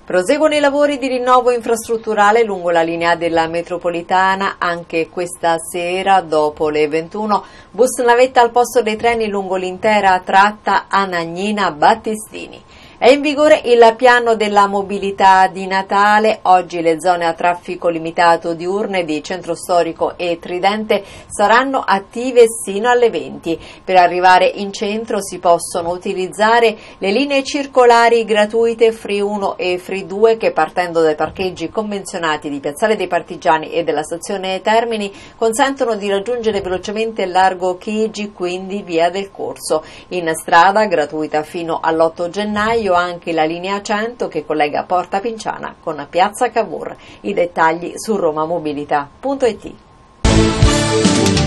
Proseguono i lavori di rinnovo infrastrutturale lungo la linea della metropolitana anche questa sera dopo le 21. Bus navetta al posto dei treni lungo l'intera tratta Anagnina-Battistini. È in vigore il piano della mobilità di Natale. Oggi le zone a traffico limitato diurne di Centro Storico e Tridente saranno attive sino alle 20. Per arrivare in centro si possono utilizzare le linee circolari gratuite Free 1 e Free 2 che, partendo dai parcheggi convenzionati di Piazzale dei Partigiani e della stazione Termini, consentono di raggiungere velocemente Largo Chigi, quindi via del Corso. In strada, gratuita fino all'8 gennaio, anche la linea 100 che collega Porta Pinciana con Piazza Cavour. I dettagli su romamobilità.it.